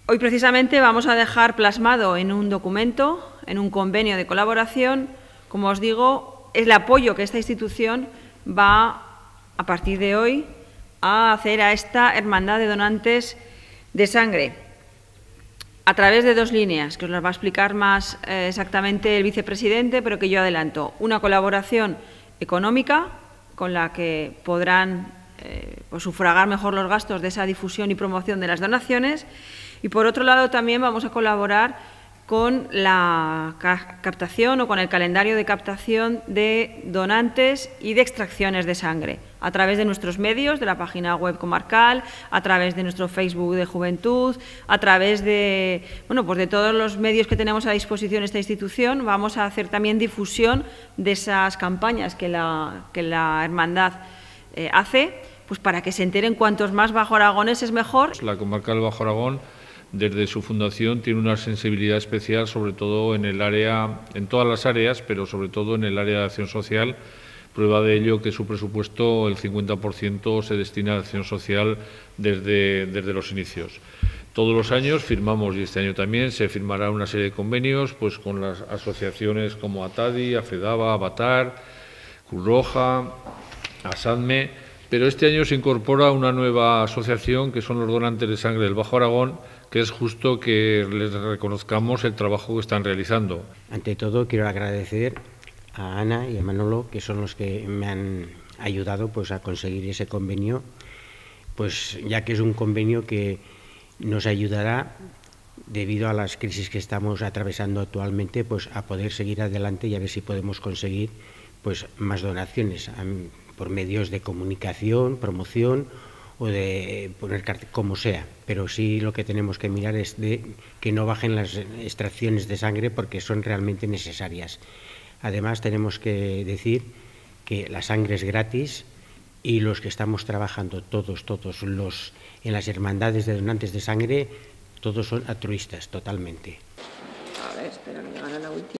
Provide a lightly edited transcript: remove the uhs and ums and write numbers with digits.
Hoy precisamente vamos a dejar plasmado en un documento, en un convenio de colaboración, como os digo, es el apoyo que esta institución va, a partir de hoy, a hacer a esta hermandad de donantes de sangre, a través de dos líneas, que os las va a explicar más exactamente el vicepresidente, pero que yo adelanto. Una colaboración económica, con la que podrán pues sufragar mejor los gastos de esa difusión y promoción de las donaciones. Y, por otro lado, también vamos a colaborar con la captación o con el calendario de captación de donantes y de extracciones de sangre, a través de nuestros medios, de la página web comarcal, a través de nuestro Facebook de Juventud, a través de, pues de todos los medios que tenemos a disposición esta institución. Vamos a hacer también difusión de esas campañas que la hermandad hace, pues para que se enteren cuantos más bajoaragoneses mejor. La Comarcal Bajo Aragón, desde su fundación, tiene una sensibilidad especial, sobre todo en el área, en todas las áreas, pero sobre todo en el área de acción social. Prueba de ello que su presupuesto, el 50%, se destina a acción social desde los inicios. Todos los años firmamos, y este año también se firmará una serie de convenios pues con las asociaciones como ATADI, AFEDABA, Avatar, Cruz Roja, ASADME, pero este año se incorpora una nueva asociación que son los donantes de sangre del Bajo Aragón, que es justo que les reconozcamos el trabajo que están realizando. Ante todo, quiero agradecer a Ana y a Manolo, que son los que me han ayudado pues a conseguir ese convenio, pues ya que es un convenio que nos ayudará, debido a las crisis que estamos atravesando actualmente, pues a poder seguir adelante y a ver si podemos conseguir pues más donaciones por medios de comunicación, promoción o de poner como sea, pero sí lo que tenemos que mirar es de que no bajen las extracciones de sangre, porque son realmente necesarias. Además, tenemos que decir que la sangre es gratis y los que estamos trabajando todos en las hermandades de donantes de sangre, todos son altruistas totalmente. A ver, espera que llegara la última.